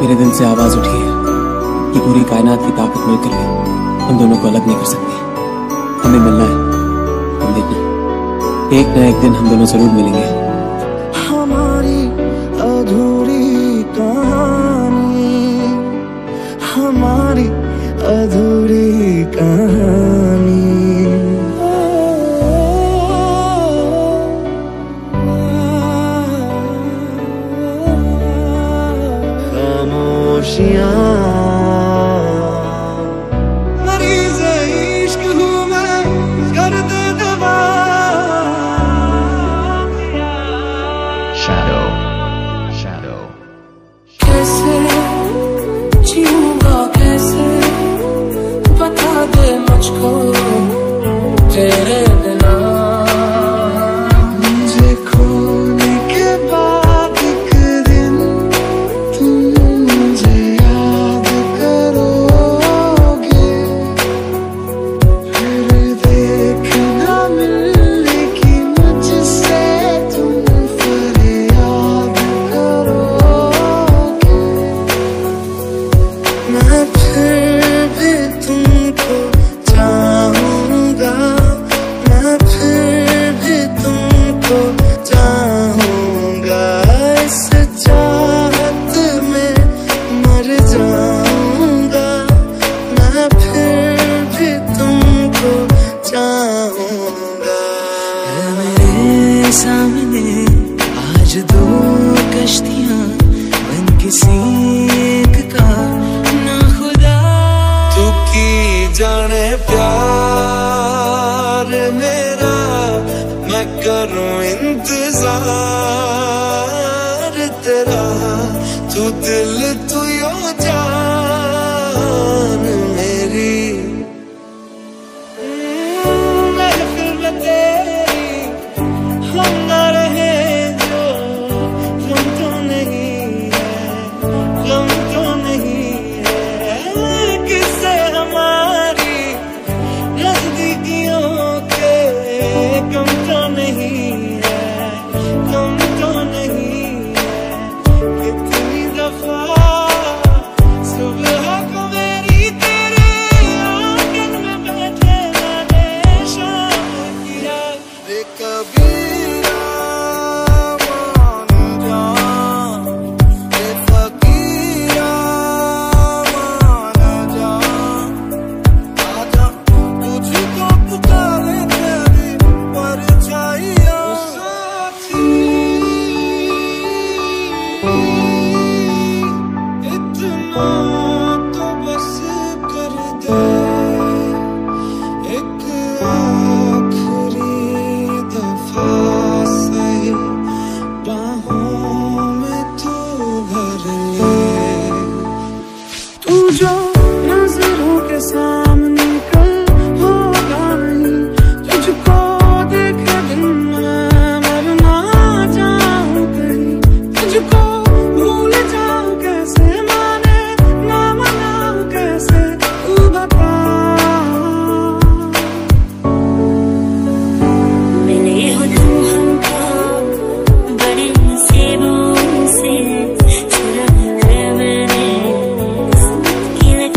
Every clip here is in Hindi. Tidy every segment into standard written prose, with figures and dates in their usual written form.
मेरे दिल से आवाज उठी है कि पूरी कायनात की ताकत मिलकर भी हम दोनों को अलग नहीं कर सकती। हमें मिलना है, हम देखना एक ना एक दिन हम दोनों जरूर मिलेंगे। हमारी अधूरी कहानी, हमारी अधूरी कहानी। खामोशियाँ मरीज़ इश्क हूँ मैं, कर दे दवा। Shadow कैसे जीऊँगा कैसे, बता दे मुझको तेरे बिना। मुझे खोने के बाद एक दिन तुम मुझे याद करोगे, फिर देखना मिलने की मुझसे तुम फरियाद करोगे। मैं फिर भी तुमको चाहूँगा, मैं फिर भी तुमको चाहूँगा। इस चाहत में मर जाऊँगा, मैं फिर भी तुमको चाहूँगा। है मेरे सामने आज दो कश्तियाँ, बन किसी एक का ना खुदा। तू की जाने प्यार मेरा, मैं करूं इंतजार तेरा। तू दिल तू यो जान मेरी। महफिल में तेरी हम ना रहे जो, हम तो नहीं है, हम तो नहीं है। किससे हमारी नजदीकियों के कम तो नहीं है, कम तो नहीं है। कितनी दफा सुबह को मेरी तेरे आंगन में बैठे मैंने शाम किया। वे कबीरा मान जा, वे फकीरा मान जा। आजा तुझको पुकारे तेरी परछाइयाँ। साथी इतना तो बस कर दे, एक आखिरी दफा सही बाहों में तू भर ले। तू जो नजरों के सामने कल होगा नहीं, तुझको देखे दिन मैं मर ना जाऊं कहीं। तुझको भूल जाऊं कैसे, माने ना मनाऊं कैसे, तू बता। मिले हो तुम हमको बड़े नसीबों से, चुरा है मैंने किस्मत की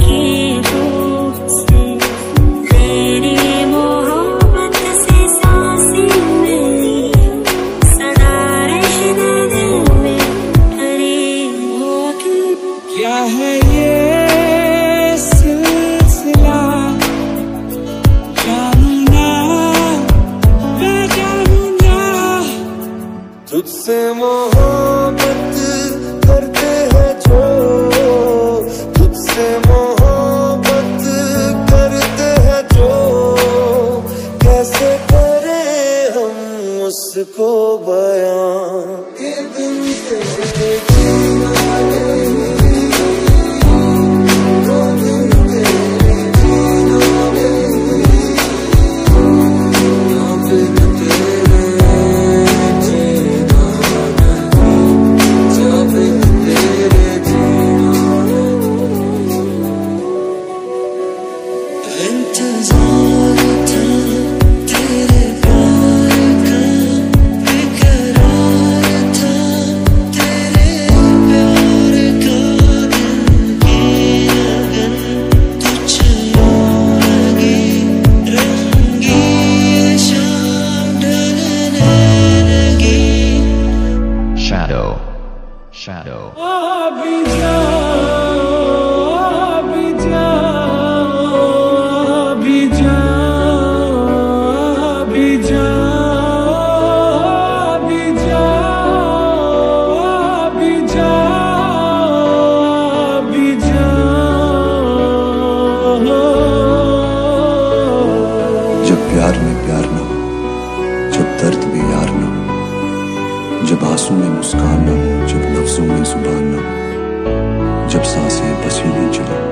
जब प्यार में प्यार न हो, जब दर्द में यार न हो, जब आंसू में मुस्कान न हो, जब लफ्जों में जुबान न हो, जब सांसें बस यूं नहीं चले,